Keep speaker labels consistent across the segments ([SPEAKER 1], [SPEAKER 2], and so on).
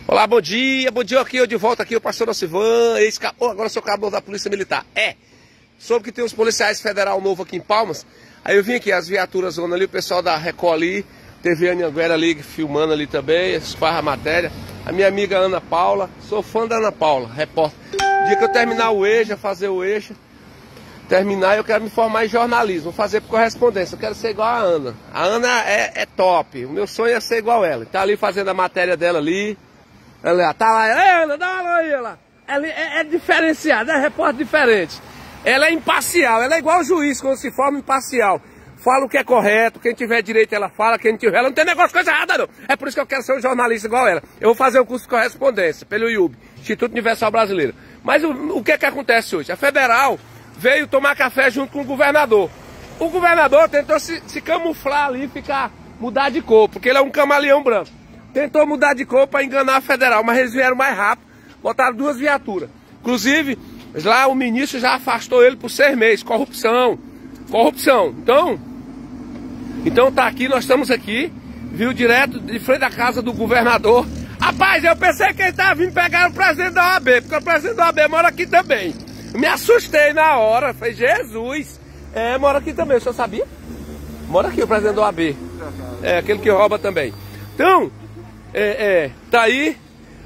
[SPEAKER 1] Olá, bom dia aqui, eu de volta aqui, o pastor Osivan, agora sou cabo da Polícia Militar. Soube que tem uns policiais federal novo aqui em Palmas, aí eu vim aqui, as viaturas zona ali, o pessoal da Record ali, TV Anhanguera ali, filmando ali também, faz a matéria. A minha amiga Ana Paula, sou fã da Ana Paula, repórter. No dia que eu terminar o EJA, fazer o EJA, terminar, eu quero me formar em jornalismo, vou fazer por correspondência, eu quero ser igual a Ana. A Ana é top, o meu sonho é ser igual a ela. Tá ali fazendo a matéria dela ali. Ela tá lá, Ana, dá uma olhada aí, ela. Ela é diferenciada, é repórter diferente. Ela é imparcial, ela é igual o juiz quando se forma imparcial. Fala o que é correto, quem tiver direito ela fala, quem não tiver, ela não tem negócio de coisa errada não. É por isso que eu quero ser um jornalista igual ela. Eu vou fazer um curso de correspondência pelo IUB, Instituto Universal Brasileiro. Mas o que é que acontece hoje? A federal veio tomar café junto com o governador. O governador tentou se camuflar ali, mudar de cor, porque ele é um camaleão branco. Tentou mudar de cor para enganar a federal, mas eles vieram mais rápido, botaram 2 viaturas. Inclusive, lá o ministro já afastou ele por 6 meses, corrupção. Então tá aqui, nós estamos aqui, viu, direto de frente da casa do governador. Rapaz, eu pensei que ele estava vindo pegar o presidente da OAB, porque o presidente da OAB mora aqui também. Me assustei na hora, falei, Jesus, mora aqui também, o senhor sabia? Mora aqui o presidente da OAB, aquele que rouba também. Então, tá aí,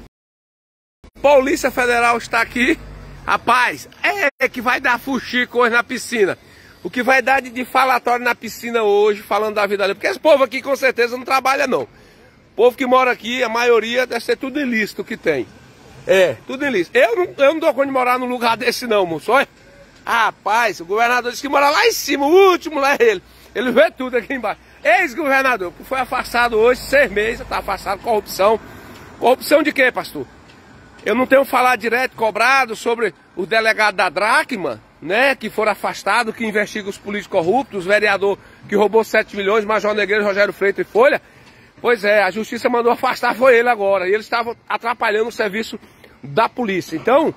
[SPEAKER 1] Polícia Federal está aqui, rapaz, que vai dar fuxico hoje na piscina. O que vai dar de falatório na piscina hoje, falando da vida ali, porque esse povo aqui com certeza não trabalha não. O povo que mora aqui, a maioria deve ser tudo ilícito que tem. Tudo ilícito. Eu não dou conta de morar num lugar desse não, moço. Olha. Rapaz, o governador disse que mora lá em cima, o último lá é ele. Ele vê tudo aqui embaixo. Ex-governador, que foi afastado hoje, 6 meses, está afastado, corrupção. Corrupção de quê, pastor? Eu não tenho falado direto, cobrado sobre o delegado da Dracma, né, que foram afastados, que investiga os políticos corruptos, os vereador que roubou 7 milhões, Major Negreiro, Rogério Freitas e Folha. Pois é, a justiça mandou afastar, foi ele agora. E eles estavam atrapalhando o serviço da polícia. Então,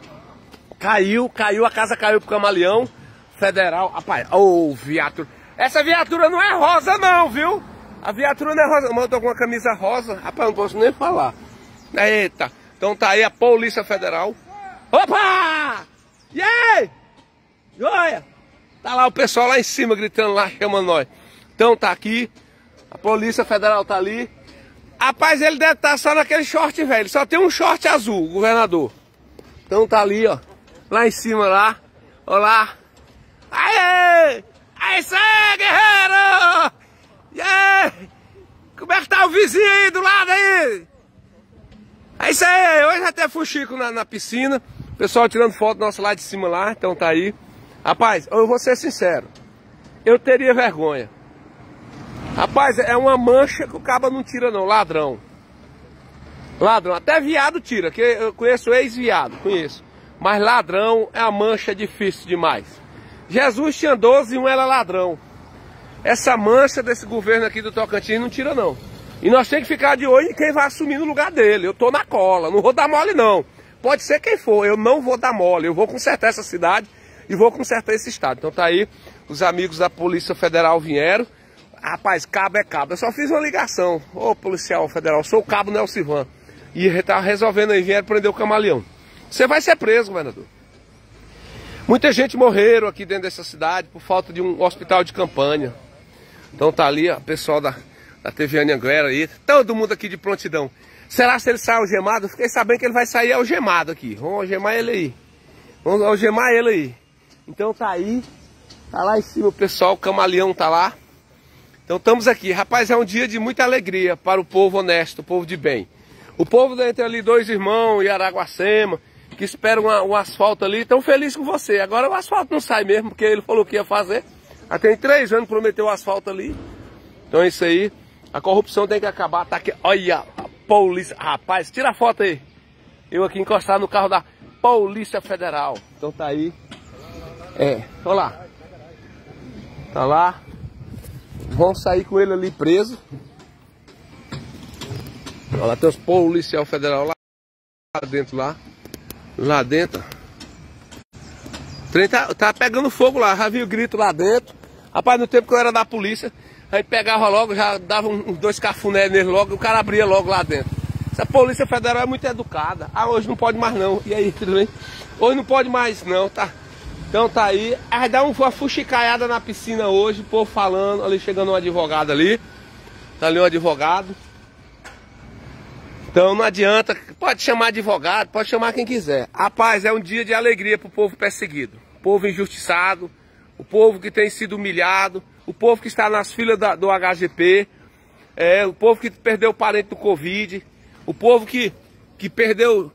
[SPEAKER 1] a casa caiu pro camaleão federal. Rapaz, viatura. Essa viatura não é rosa não, viu? A viatura não é rosa, mas eu tô com uma camisa rosa. Rapaz, não posso nem falar. Eita, então tá aí a Polícia Federal. Opa! E aí? Olha! Tá lá o pessoal lá em cima gritando lá, chamando nós. Então tá aqui, a Polícia Federal tá ali. Rapaz, ele deve estar só naquele short velho, só tem um short azul, o governador. Então tá ali, ó, lá em cima lá, ó lá. Aê! Aí, guerreiro! E aí? Como é que tá o vizinho aí do lado aí? É isso aí, hoje até fuxico na piscina. O pessoal tirando foto nossa lá de cima lá, então tá aí. Rapaz, eu vou ser sincero, eu teria vergonha. Rapaz, é uma mancha que o caba não tira não, ladrão. Ladrão, até viado tira, que eu conheço ex-viado, conheço. Mas ladrão é uma mancha difícil demais. Jesus tinha 12 e um era ladrão. Essa mancha desse governo aqui do Tocantins não tira não. E nós temos que ficar de olho em quem vai assumir no lugar dele. Eu tô na cola, não vou dar mole não. Pode ser quem for, eu não vou dar mole. Eu vou consertar essa cidade e vou consertar esse estado. Então tá aí, os amigos da Polícia Federal vieram. Rapaz, cabo é cabo. Eu só fiz uma ligação. Ô, policial federal, sou o cabo Nelsivan. E ele tá resolvendo aí, vieram prender o camaleão. Você vai ser preso, governador. Muita gente morreram aqui dentro dessa cidade por falta de um hospital de campanha. Então tá ali, ó, o pessoal da TV Anhanguera aí. Todo mundo aqui de prontidão. Será que ele sai algemado? Eu fiquei sabendo que ele vai sair algemado aqui. Vamos algemar ele aí. Vamos algemar ele aí. Então tá aí. Tá lá em cima o pessoal, o camaleão tá lá. Então estamos aqui. Rapaz, é um dia de muita alegria para o povo honesto, o povo de bem. O povo dentre ali, 2 irmãos e Araguacema, que esperam um asfalto ali, estão felizes com você. Agora o asfalto não sai mesmo, porque ele falou que ia fazer. Já tem 3 anos que prometeu o asfalto ali. Então é isso aí. A corrupção tem que acabar. Tá aqui, olha, a polícia. Rapaz, tira a foto aí. Eu aqui encostado no carro da Polícia Federal. Então tá aí. Olha lá. Tá lá. Vão sair com ele ali preso. Olha lá, tem os policial federal lá dentro lá. Lá dentro. O trem tá pegando fogo lá. Já vi o grito lá dentro. Rapaz, no tempo que eu era da polícia, a gente pegava logo, já dava uns 2 cafuné nele logo, e o cara abria logo lá dentro. Essa Polícia Federal é muito educada. Ah, hoje não pode mais não. E aí, tudo bem? Hoje não pode mais não, tá? Então tá aí. Vai dar uma fuxicaiada na piscina hoje, o povo falando. Ali chegando um advogado ali. Tá ali um advogado. Então não adianta. Pode chamar advogado, pode chamar quem quiser. Rapaz, é um dia de alegria pro povo perseguido. O povo injustiçado. O povo que tem sido humilhado. O povo que está nas filas do HGP. O povo que perdeu o parente do Covid. O povo que perdeu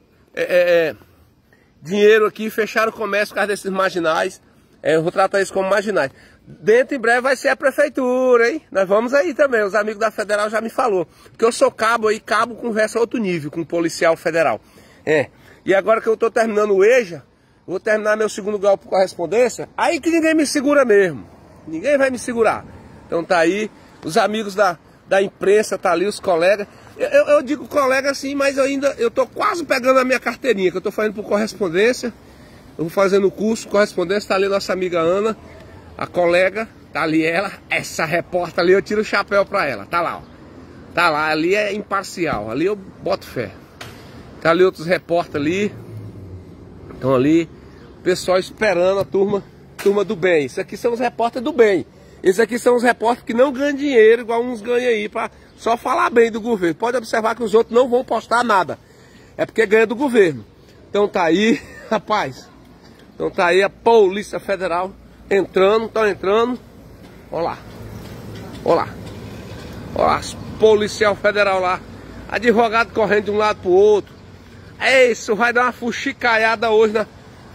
[SPEAKER 1] dinheiro aqui, fecharam o comércio por causa desses marginais. Eu vou tratar isso como marginais. Dentro em breve vai ser a prefeitura, hein? Nós vamos aí também. Os amigos da Federal já me falou. Porque eu sou cabo aí, cabo conversa outro nível com o policial federal. E agora que eu tô terminando o EJA, vou terminar meu segundo grau por correspondência, aí que ninguém me segura mesmo. Ninguém vai me segurar. Então tá aí, os amigos da imprensa, tá ali, os colegas. Eu digo colega assim, mas eu tô quase pegando a minha carteirinha, que eu tô fazendo por correspondência. Eu vou fazendo o curso, correspondência, tá ali nossa amiga Ana, a colega, tá ali ela, essa repórter ali, eu tiro o chapéu pra ela, tá lá, ó. Tá lá, ali é imparcial, ali eu boto fé. Tá ali outros repórteres ali, estão ali, o pessoal esperando a turma do bem. Isso aqui são os repórteres do bem. Esses aqui são os repórteres que não ganham dinheiro, igual uns ganham aí, pra só falar bem do governo. Pode observar que os outros não vão postar nada. É porque ganha do governo. Então tá aí, rapaz. Então tá aí a Polícia Federal entrando, estão entrando. Olha lá. Olha lá. Olha lá, policial federal lá. Advogado correndo de um lado pro outro. Isso vai dar uma fuxicaiada hoje, né?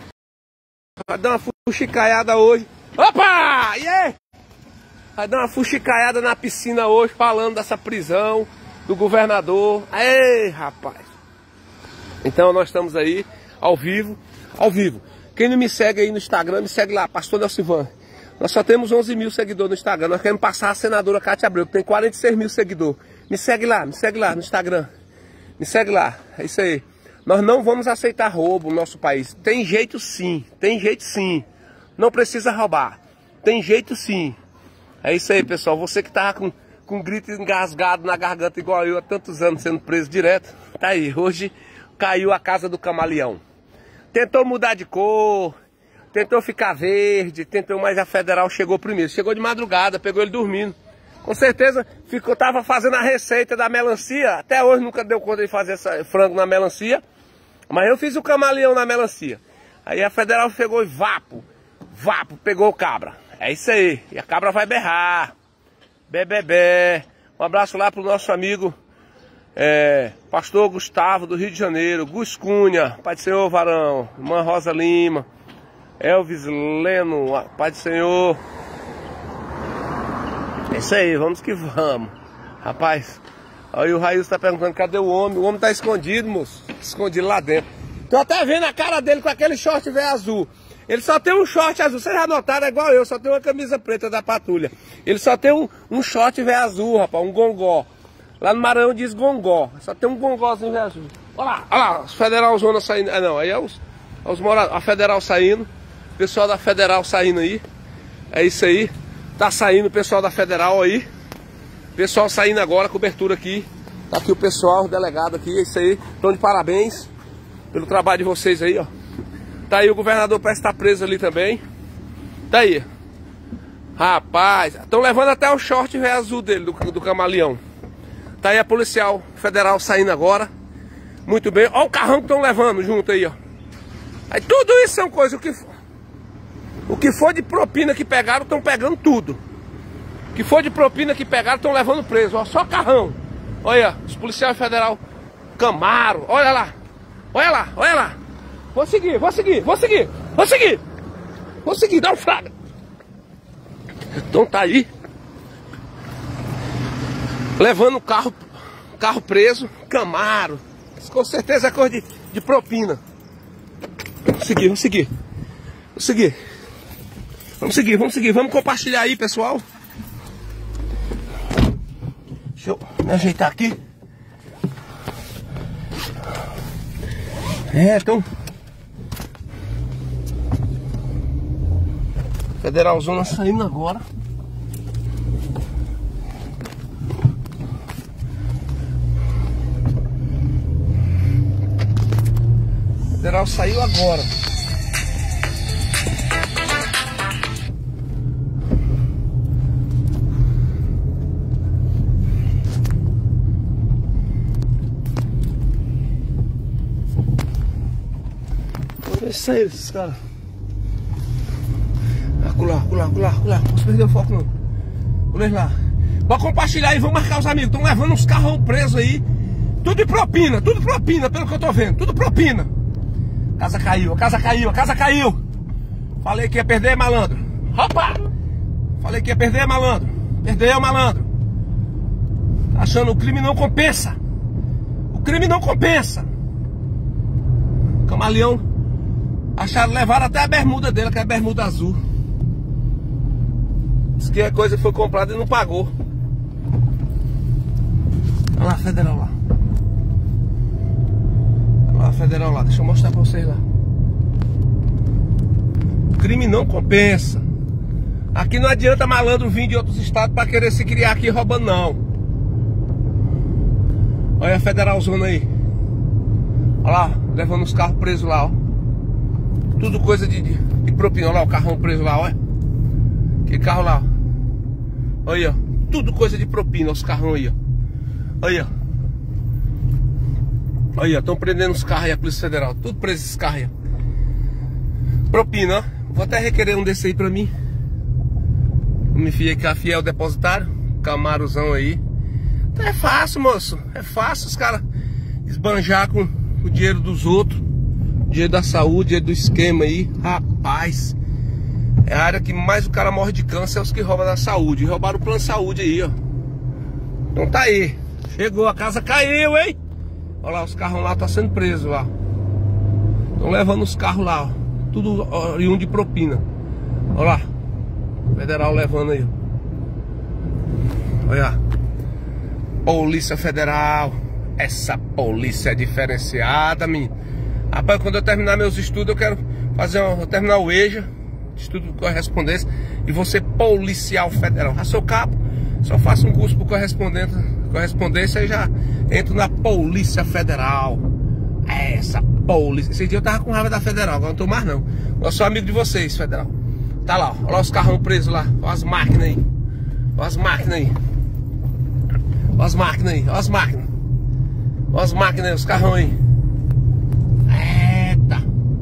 [SPEAKER 1] Vai dar uma fuxicaiada hoje. Opa! Yeah! Vai dar uma fuxicaiada na piscina hoje, falando dessa prisão do governador. Ei, rapaz! Então nós estamos aí, ao vivo. Quem não me segue aí no Instagram, me segue lá, Pastor Nelcivan. Nós só temos 11 mil seguidores no Instagram. Nós queremos passar a senadora Cátia Abreu, que tem 46 mil seguidores. Me segue lá no Instagram. Me segue lá, é isso aí. Nós não vamos aceitar roubo no nosso país. Tem jeito sim, Não precisa roubar. Tem jeito sim. É isso aí, pessoal. Você que tava com grito engasgado na garganta igual eu há tantos anos sendo preso direto, tá aí. Hoje caiu a casa do camaleão. Tentou mudar de cor, tentou ficar verde, mas a Federal chegou primeiro. Chegou de madrugada, pegou ele dormindo. Com certeza tava fazendo a receita da melancia. Até hoje nunca deu conta de fazer frango na melancia. Mas eu fiz o camaleão na melancia. Aí a Federal chegou e vapo, pegou o cabra. É isso aí. E a cabra vai berrar. Bebê. Um abraço lá pro nosso amigo Pastor Gustavo do Rio de Janeiro. Gus Cunha, Pai do Senhor, varão. Irmã Rosa Lima. Elvis Leno, Pai do Senhor. É isso aí, vamos que vamos. Rapaz, aí o Raílson tá perguntando cadê o homem. O homem tá escondido, moço. Escondido lá dentro. Tô até vendo a cara dele com aquele short velho azul. Ele só tem um short azul. Vocês já notaram, é igual eu, só tem uma camisa preta da patrulha. Ele só tem um short velho azul, rapaz, um gongó. Lá no Maranhão diz gongó. Só tem um gongózinho velho azul. Olha lá, os federal zona saindo. Ah não, aí é a Federal saindo. O pessoal da Federal saindo aí. É isso aí. Tá saindo o pessoal da Federal aí. Pessoal saindo agora, cobertura aqui. Tá aqui o pessoal, o delegado aqui, é isso aí. Estão de parabéns pelo trabalho de vocês aí, ó. Tá aí o governador parece estar preso ali também. Tá aí. Rapaz, estão levando até o short velho azul dele, do camaleão. Tá aí a policial federal saindo agora. Muito bem. Ó o carrão que estão levando junto aí, ó. Aí tudo isso são coisas o que for de propina que pegaram, estão pegando tudo. O que for de propina que pegaram, estão levando preso. Ó, só carrão. Olha, os policiais federal Camaro. Olha lá. Olha lá, olha lá. Vou seguir, dá um fraga. Então tá aí. Levando o carro preso, Camaro. Com certeza é coisa de propina. Vamos seguir. Vamos compartilhar aí, pessoal. Deixa eu me ajeitar aqui. Então Federal Zona saindo agora. Federal saiu agora. Vamos ver se saíram esses caras. Acolá. Não posso perder o foco não. Vamos lá. Pode compartilhar aí, vamos marcar os amigos. Estão levando uns carros presos aí. Tudo de propina, pelo que eu tô vendo. Tudo propina. A casa caiu. Falei que ia perder, malandro. Opa! Falei que ia perder, malandro. Perdeu, malandro. Tá achando o crime não compensa. O crime não compensa. Camaleão. Acharam, levaram até a bermuda dele, que é a bermuda azul. Diz que é coisa que foi comprada e não pagou. Olha lá, Federal lá. Olha lá, Federal lá. Deixa eu mostrar pra vocês lá. O crime não compensa. Aqui não adianta malandro vir de outros estados pra querer se criar aqui roubando, não. Olha a Federalzona aí. Olha lá, levando os carros presos lá, ó. Tudo coisa de propina. Olha lá o carrão preso lá, olha. Que carro lá, ó. Olha, ó. Tudo coisa de propina, os carrão aí, ó. Olha. Olha, estão prendendo os carros aí, a Polícia Federal. Tudo preso esses carros aí, ó. Propina, ó. Vou até requerer um desse aí pra mim. Me fiei que a Fiel Depositário. Camaruzão aí. Então é fácil, moço. É fácil os caras esbanjar com o dinheiro dos outros. Dinheiro da saúde, dinheiro do esquema aí. Rapaz. É a área que mais o cara morre de câncer, é os que roubam da saúde. E roubaram o plano de saúde aí, ó. Então tá aí. Chegou, a casa caiu, hein? Olha lá, os carros lá tá sendo presos lá. Estão levando os carros lá, ó. Tudo oriundo de propina. Olha lá. Federal levando aí. Olha. Polícia Federal. Essa polícia é diferenciada, menino. Rapaz, quando eu terminar meus estudos, eu quero fazer terminar o EJA, estudo de correspondência, e vou ser policial federal. Já sou cabo, só faço um curso por correspondência e já entro na Polícia Federal. Essa polícia. Esse dia eu tava com raiva da Federal, agora não tô mais não. Eu sou amigo de vocês, Federal. Tá lá, ó. Olha lá os carrão presos lá. Olha as máquinas aí. Olha as máquinas aí. Olha as máquinas aí. Olha as máquinas. Olha as máquinas aí, os carrão aí. Eita.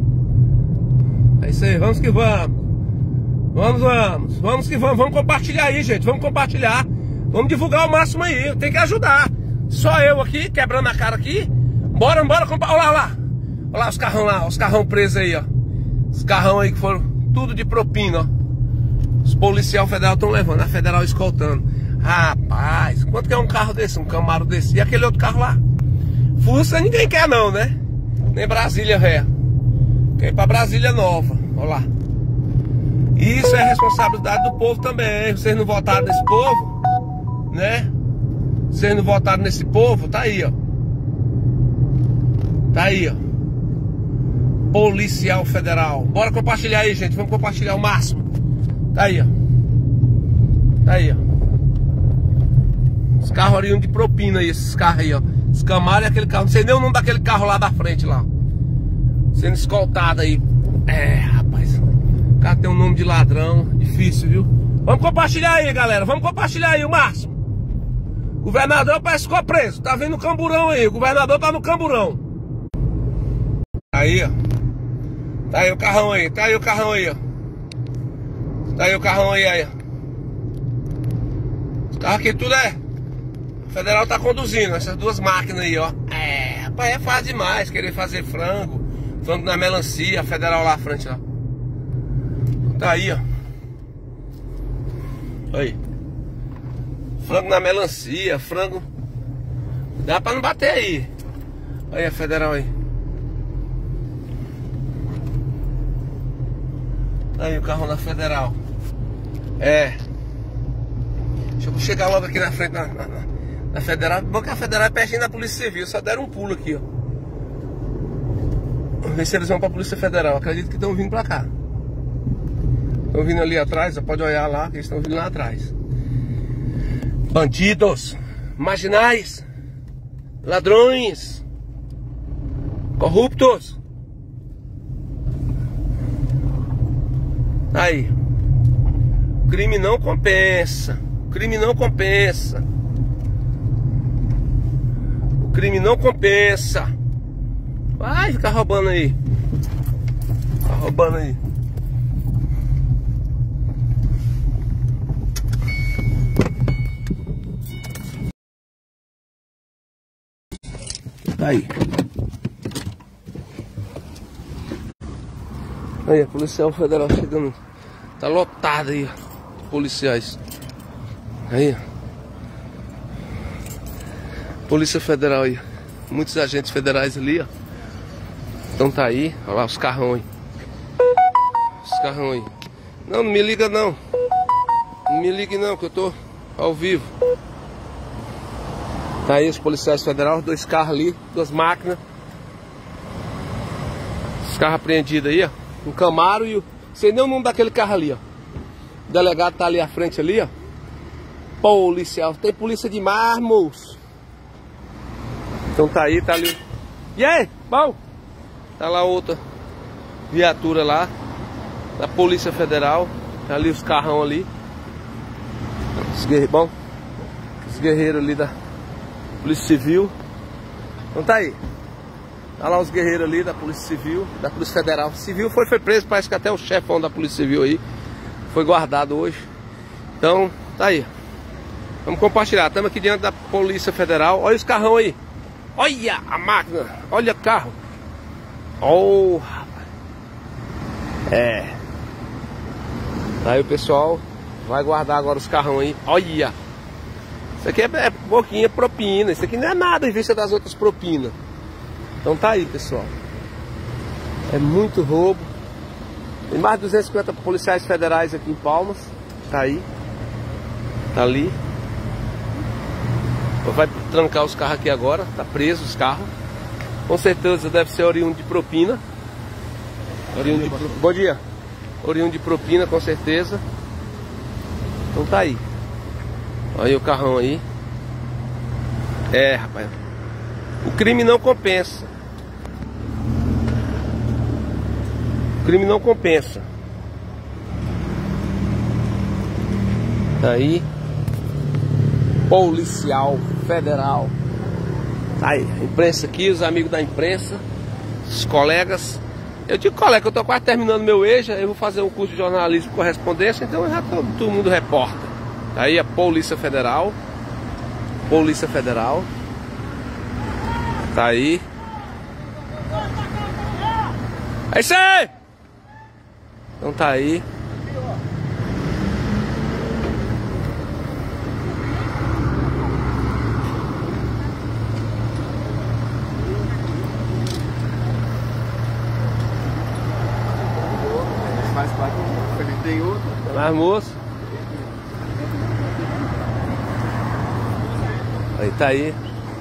[SPEAKER 1] É isso aí, vamos que vamos. Vamos que vamos. Vamos compartilhar aí, gente. Vamos compartilhar. Vamos divulgar o máximo aí. Tem que ajudar. Só eu aqui, quebrando a cara aqui. Bora. Olha lá. Olha lá os carrão lá. Os carrão presos aí, ó. Os carrão aí que foram tudo de propina, ó. Os policial federal estão levando. A Federal escoltando. Rapaz, quanto que é um carro desse? Um Camaro desse? E aquele outro carro lá? Fusca ninguém quer não, né? Nem Brasília ré. Quer ir pra Brasília nova. Olha lá. Isso é responsabilidade do povo também. Vocês não votaram nesse povo, né? Vocês não votaram nesse povo, tá aí, ó. Tá aí, ó. Policial Federal. Bora compartilhar aí, gente. Vamos compartilhar o máximo. Tá aí, ó. Tá aí, ó. Os carros oriundos de propina aí, esses carros aí, ó. Os Camaro e aquele carro. Não sei nem o nome daquele carro lá da frente, lá. Sendo escoltado aí. É, rapaz. O cara tem um nome de ladrão. Difícil, viu? Vamos compartilhar aí, galera. Vamos compartilhar aí o máximo. O governador parece que ficou preso. Tá vendo o camburão aí. O governador tá no camburão. Aí, ó. Tá aí o carrão aí. Tá aí o carrão aí, ó. Tá aí o carrão aí, ó. Os carros aqui tudo é... O Federal tá conduzindo essas duas máquinas aí, ó. É, rapaz, é fácil demais querer fazer frango. Frango na melancia, a Federal lá à frente, ó. Tá aí, ó. Aí. Frango na melancia, frango. Dá pra não bater aí. Aí a Federal aí. Tá aí o carro da Federal. É. Deixa eu chegar logo aqui na frente na Federal. Bom que a Federal é pertinho da Polícia Civil. Só deram um pulo aqui, ó. Vamos ver se eles vão pra Polícia Federal. Acredito que estão vindo pra cá. Estão vindo ali atrás. Você pode olhar lá que eles estão vindo lá atrás. Bandidos, marginais, ladrões, corruptos. Aí. O crime não compensa. O crime não compensa. O crime não compensa. Vai ficar roubando aí. Tá roubando aí. Aí. Aí, a Policial Federal chegando. Tá lotado aí, ó, policiais. Aí, ó. Polícia Federal aí. Muitos agentes federais ali, ó. Então tá aí. Olha lá os carrão aí. Os carrão aí. Não, não me liga não. Não me ligue não, que eu tô ao vivo. Tá aí os policiais federais, 2 carros ali, 2 máquinas. Os carros apreendidos aí, ó. Um Camaro e o... sei nem o nome daquele carro ali, ó. O delegado tá ali à frente ali, ó. Policial. Tem polícia demais, moço. Então tá aí, tá ali. E aí, bom? Tá lá outra viatura lá da Polícia Federal. Tá ali os carrão ali. Os guerreiros, bom? Os guerreiros ali da Polícia Civil. Então tá aí. Tá lá os guerreiros ali da Polícia Civil, da Polícia Federal. Civil foi preso, parece que até o chefão da Polícia Civil aí foi guardado hoje. Então, tá aí. Vamos compartilhar. Estamos aqui diante da Polícia Federal. Olha os carrão aí. Olha a máquina. Olha o carro. Oh, rapaz. É. Aí o pessoal vai guardar agora os carrão aí. Olha. Isso aqui é pouquinha propina. Isso aqui não é nada em vista das outras propinas. Então tá aí, pessoal. É muito roubo. Tem mais de 250 policiais federais aqui em Palmas. Tá aí. Tá ali. Vai trancar os carros aqui agora. Tá preso os carros. Com certeza deve ser oriundo de propina. Bom dia. Oriundo de propina, com certeza. Então tá aí. Olha aí o carrão aí. É, rapaz. O crime não compensa. O crime não compensa. Tá aí. Policial Federal. Tá aí. A imprensa aqui, os amigos da imprensa. Os colegas. Eu digo, colega, eu tô quase terminando meu EJA. Eu vou fazer um curso de jornalismo por correspondência. Então já tô todo mundo repórter. Tá aí a Polícia Federal. Polícia Federal. Tá aí. É isso aí! Então tá aí.
[SPEAKER 2] Faz parte, tem outro.
[SPEAKER 1] Mais moço. Aí tá aí.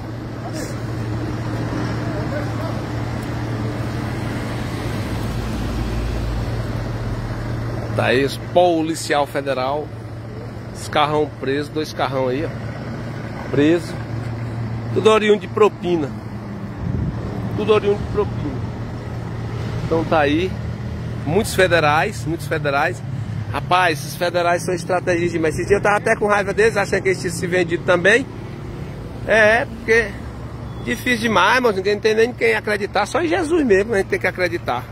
[SPEAKER 1] Tá aí os policial federal. Os carrão presos, 2 carrão aí, ó. Preso. Tudo oriundo de propina. Tudo oriundo de propina. Então tá aí. Muitos federais, muitos federais. Rapaz, esses federais são estratégias demais. Esse dia eu tava até com raiva deles, achando que eles tinham se vendido também. Porque difícil demais, mas ninguém tem nem quem acreditar. Só em Jesus mesmo a gente tem que acreditar.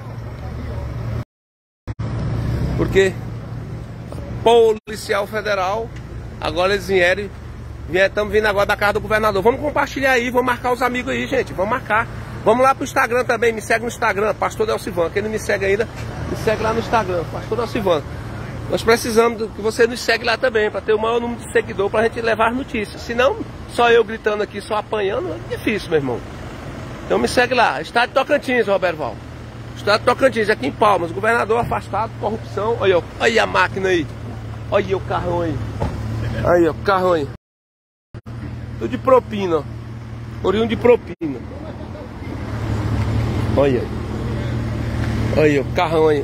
[SPEAKER 1] Porque policial federal, agora eles estamos vindo agora da casa do governador. Vamos compartilhar aí, vamos marcar os amigos aí, gente. Vamos marcar. Vamos lá pro Instagram também, me segue no Instagram, Pastor Delcivan. Quem não me segue ainda, me segue lá no Instagram, Pastor Delcivan. Nós precisamos que você nos segue lá também, para ter o maior número de seguidores, para a gente levar as notícias. Senão, só eu gritando aqui, só apanhando, é difícil, meu irmão. Então me segue lá, Estado de Tocantins, Roberto Val. Estado de Tocantins, aqui em Palmas, governador afastado, corrupção. Olha, olha a máquina aí. Olha o carrão aí. Aí, ó, o carrão aí. Tudo de propina, ó. Oriundo de propina. Olha. Olha o carrão aí.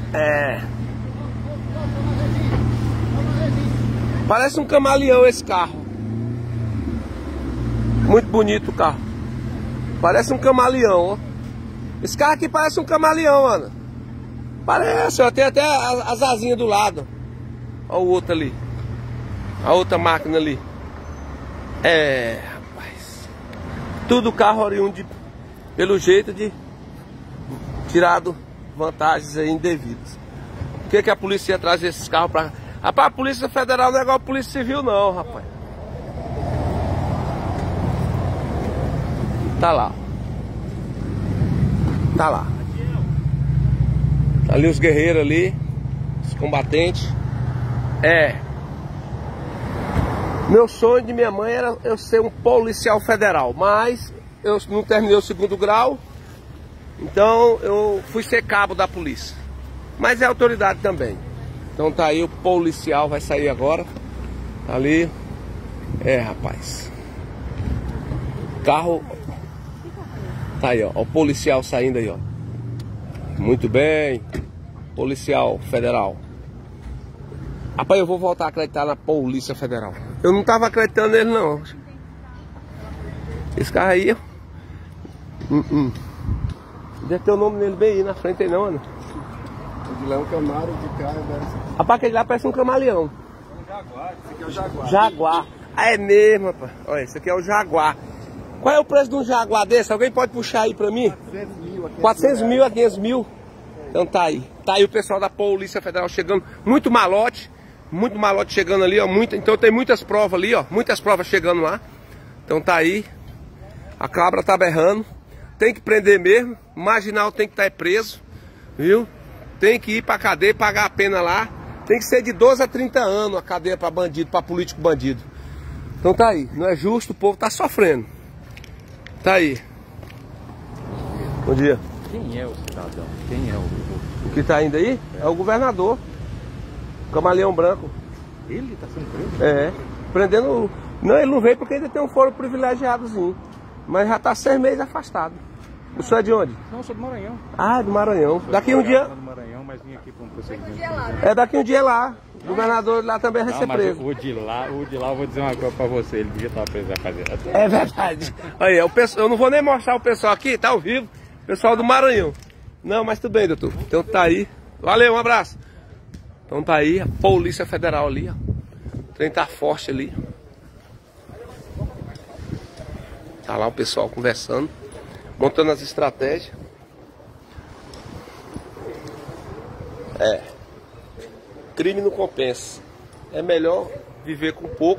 [SPEAKER 1] Parece um camaleão esse carro. Muito bonito o carro. Parece um camaleão, ó. Esse carro aqui parece um camaleão, Ana. Parece, ó, tem até as asinhas do lado. Olha o outro ali. A outra máquina ali. É, rapaz. Tudo carro oriundo pelo jeito de tirado vantagens aí indevidas. Por que a polícia ia trazer esses carros pra... Rapaz, a Polícia Federal não é igual a Polícia Civil não, rapaz. Tá lá. Tá lá. Ali os guerreiros ali, os combatentes. É. Meu sonho de minha mãe era eu ser um policial federal, mas eu não terminei o 2º grau, então eu fui ser cabo da polícia. Mas é autoridade também. Então tá aí o policial, vai sair agora. Ali. É, rapaz. Carro. Tá aí, ó. O policial saindo aí, ó. Muito bem. Policial federal. Rapaz, eu vou voltar a acreditar na Polícia Federal. Eu não tava acreditando nele, não. Esse carro aí, deve ter o nome dele bem aí na frente aí, não, Ana?
[SPEAKER 2] O de lá é um Camaro, de cá é...
[SPEAKER 1] Rapaz, aquele lá parece um camaleão.
[SPEAKER 2] Um Jaguar, esse aqui é o Jaguar.
[SPEAKER 1] Jaguar. Ah, é mesmo, rapaz. Olha, esse aqui é o Jaguar. Qual é o preço de um Jaguar desse? Alguém pode puxar aí pra mim? 400 mil a 500 mil. Então tá aí. Tá aí o pessoal da Polícia Federal chegando. Muito malote chegando ali, ó. Então tem muitas provas ali, ó. Muitas provas chegando lá. Então tá aí. A cabra tá berrando. Tem que prender mesmo. O marginal tem que estar preso. Viu? Tem que ir pra cadeia e pagar a pena lá. Tem que ser de 12 a 30 anos a cadeia pra bandido, pra político bandido. Então tá aí. Não é justo, o povo tá sofrendo. Tá aí. Bom dia.
[SPEAKER 3] Quem é o cidadão? Quem é o
[SPEAKER 1] que tá indo aí? É o governador. Camaleão branco.
[SPEAKER 3] Ele tá sendo preso?
[SPEAKER 1] É. Prendendo... Não, ele não veio porque ainda tem um foro privilegiadozinho. Mas já tá 6 meses afastado. O senhor é de onde?
[SPEAKER 3] Não, eu sou do Maranhão.
[SPEAKER 1] Ah, do Maranhão. Daqui um dia...
[SPEAKER 3] do Maranhão, mas vim aqui para um procedimento.
[SPEAKER 1] É, daqui um dia lá. O governador lá também vai ser preso.
[SPEAKER 3] O de lá eu vou dizer uma coisa pra você, ele devia estar preso na cadeira.
[SPEAKER 1] É verdade. Aí, eu não vou nem mostrar o pessoal aqui, tá ao vivo. Pessoal do Maranhão. Não, mas tudo bem, doutor. Então tá aí. Valeu, um abraço. Então tá aí a Polícia Federal ali, ó. O trem tá forte ali. Tá lá o pessoal conversando, montando as estratégias. É. Crime não compensa. É melhor viver com pouco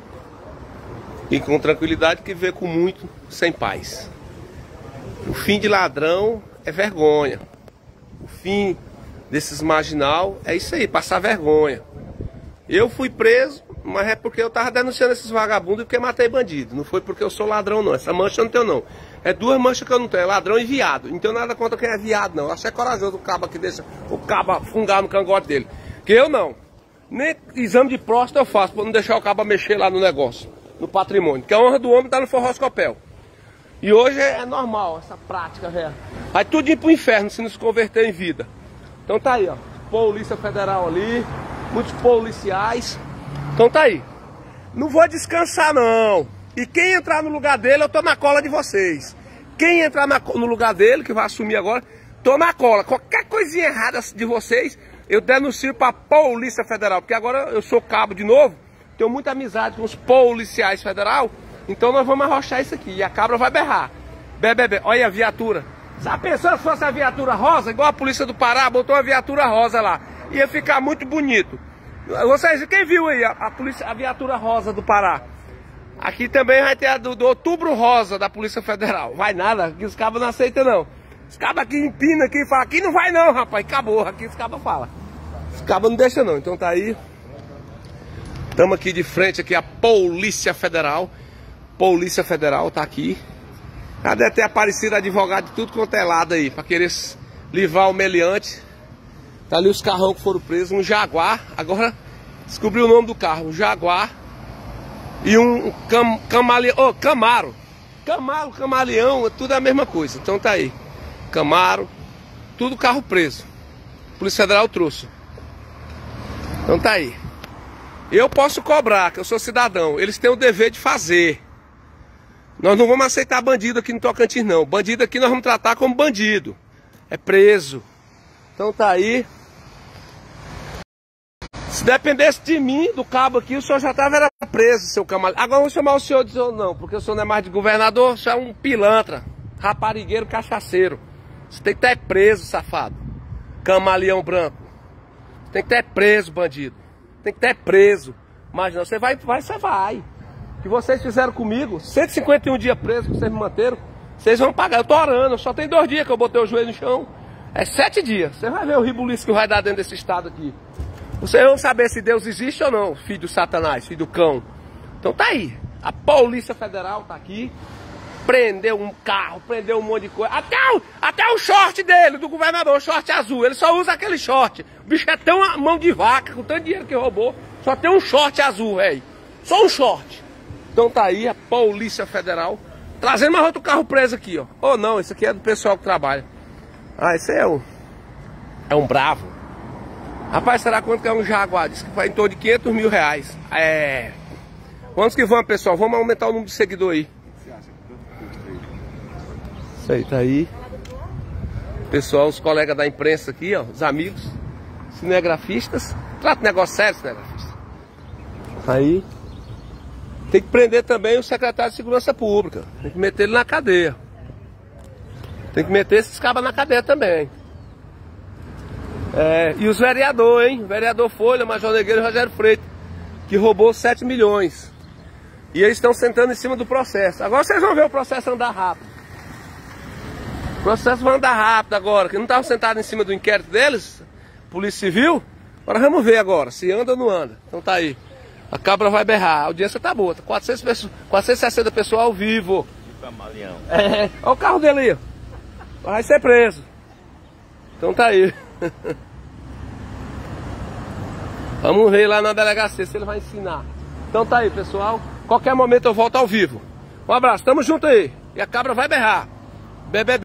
[SPEAKER 1] e com tranquilidade que viver com muito sem paz. O fim de ladrão é vergonha. O fim desses marginal é isso aí, passar vergonha. Eu fui preso, mas é porque eu tava denunciando esses vagabundos e porque matei bandido. Não foi porque eu sou ladrão, não. Essa mancha eu não tenho, não. É 2 manchas que eu não tenho, é ladrão e viado. Não tenho nada contra quem é viado, não. Eu acho que é corajoso o cabo que deixa o cabo fungar no cangote dele. Que eu não. Nem exame de próstata eu faço, pra não deixar o cabo mexer lá no negócio, no patrimônio. Que a honra do homem tá no forroscopel. E hoje é normal essa prática, velho. Vai tudo ir pro inferno se não se converter em vida. Então tá aí, ó. Polícia Federal ali, muitos policiais. Então tá aí. Não vou descansar, não. E quem entrar no lugar dele, eu tô na cola de vocês. Quem entrar no lugar dele, que vai assumir agora, tô na cola. Qualquer coisinha errada de vocês, eu denuncio pra Polícia Federal. Porque agora eu sou cabo de novo, tenho muita amizade com os policiais federal. Então nós vamos arrochar isso aqui. E a cabra vai berrar. Bebê. Olha a viatura. Sabe, pensando se fosse a viatura rosa, igual a polícia do Pará, botou uma viatura rosa lá. Ia ficar muito bonito. Vocês, quem viu aí a viatura rosa do Pará? Aqui também vai ter a do Outubro Rosa da Polícia Federal. Vai nada, aqui os cabos não aceitam não. Os cabos aqui empinam aqui e falam, aqui não vai não, rapaz. Acabou, aqui os cabos falam. Os cabos não deixam não, então tá aí. Estamos aqui de frente aqui a Polícia Federal. Polícia Federal tá aqui. Já deve ter aparecido advogado de tudo quanto é lado aí, pra querer livrar o meliante. Tá ali os carrão que foram presos, um Jaguar. Agora descobri o nome do carro, um Jaguar. E um Camaleão, oh, Camaro. Camaleão, tudo é a mesma coisa. Então tá aí. Camaro, tudo carro preso. A Polícia Federal trouxe. Então tá aí. Eu posso cobrar, que eu sou cidadão. Eles têm o dever de fazer. Nós não vamos aceitar bandido aqui no Tocantins, não. Bandido aqui nós vamos tratar como bandido. É preso. Então tá aí. Se dependesse de mim, do cabo aqui, o senhor já estava preso, seu camaleão. Agora eu vou chamar o senhor de senhor não, porque o senhor não é mais de governador, o senhor é um pilantra, raparigueiro, cachaceiro. Você tem que estar preso, safado. Camaleão branco. Você tem que estar preso, bandido. Tem que estar preso. Mas não, você vai. O que vocês fizeram comigo, 151 dias preso que vocês me manteram, vocês vão pagar. Eu tô orando, só tem 2 dias que eu botei o joelho no chão. É 7 dias. Você vai ver o ribuliço que vai dar dentro desse estado aqui. Vocês vão saber se Deus existe ou não, filho do Satanás, filho do cão. Então tá aí. A Polícia Federal tá aqui. Prendeu um carro, prendeu um monte de coisa. Até o short dele, do governador, o short azul. Ele só usa aquele short. O bicho é tão a mão de vaca, com tanto dinheiro que roubou. Só tem um short azul, velho. Só um short. Então tá aí a Polícia Federal. Trazendo mais outro carro preso aqui, ó. Ou não, esse aqui é do pessoal que trabalha. Ah, esse é um bravo. Rapaz, será quanto que é um Jaguar? Diz que vai em torno de 500 mil reais. É. Vamos que vamos, pessoal. Vamos aumentar o número de seguidor aí. Isso aí, tá aí. Pessoal, os colegas da imprensa aqui, ó. Os amigos. Cinegrafistas. Trata de negócio sério, cinegrafista. Aí. Tem que prender também o secretário de Segurança Pública. Tem que meter ele na cadeia. Tem que meter esses cabas na cadeia também. É, e os vereadores, hein? Vereador Folha, Major Negreiro e Rogério Freitas, que roubou 7 milhões. E eles estão sentando em cima do processo. Agora vocês vão ver o processo andar rápido. O processo vai andar rápido agora, que não estavam sentados em cima do inquérito deles, Polícia Civil. Agora vamos ver agora, se anda ou não anda. Então tá aí. A cabra vai berrar, a audiência tá boa. 460 pessoas ao vivo.
[SPEAKER 3] Camaleão.
[SPEAKER 1] É, olha o carro dele aí, ó. Vai ser preso. Então tá aí. Vamos ver lá na delegacia se ele vai ensinar. Então tá aí, pessoal. Qualquer momento eu volto ao vivo. Um abraço, tamo junto aí. E a cabra vai berrar. Bebê.